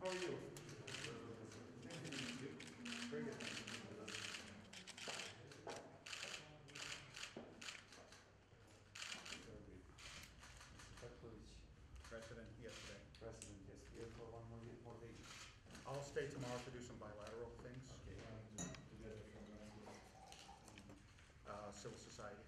How are you? Very good. President yesterday. President, yes, here for one more day. I'll stay tomorrow to do some bilateral things, Okay, together from civil society.